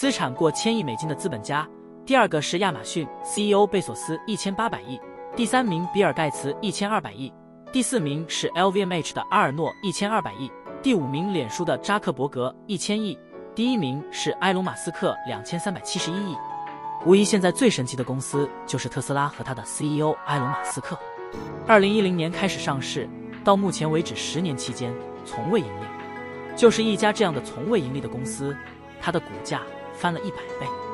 资产过1000亿美金的资本家。第二个是亚马逊 CEO 贝索斯1800亿，第三名比尔盖茨1200亿，第四名是 LVMH 的阿尔诺1200亿，第五名脸书的扎克伯格1000亿，第一名是埃隆马斯克2371亿。无疑，现在最神奇的公司就是特斯拉和他的 CEO 埃隆马斯克。2010年开始上市，到目前为止10年期间从未盈利。就是一家这样的从未盈利的公司，它的股价翻了100倍。